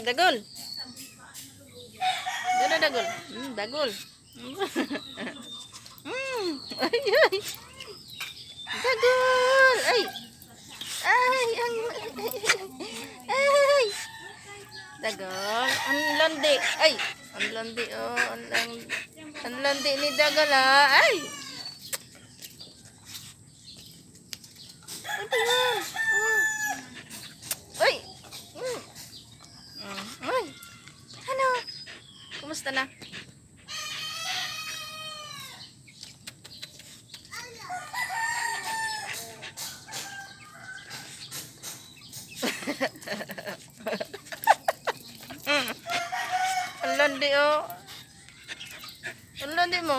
Dagol. Dala dagol. Dagol. Ay, ay. Dagol. Ay. Ay, ay. Dagol. Ang landi. Ay. Ang landi, oh. Ang landi ni Dagol, ah. Ay. Ay, Dagol. Ay. Ay. Ano? Kumusta na? Ang landi, oh. Ang landi mo.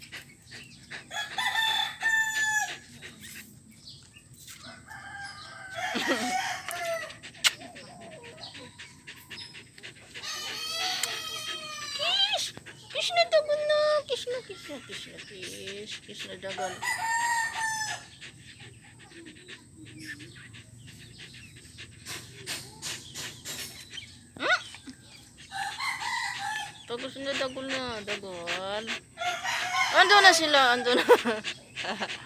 Kiss! Kiss na dagon na. Kiss na, kiss na, kiss na, kiss. Kiss na dagon. Tapos na dagon na. Dagon. Ando na sila. Ando na.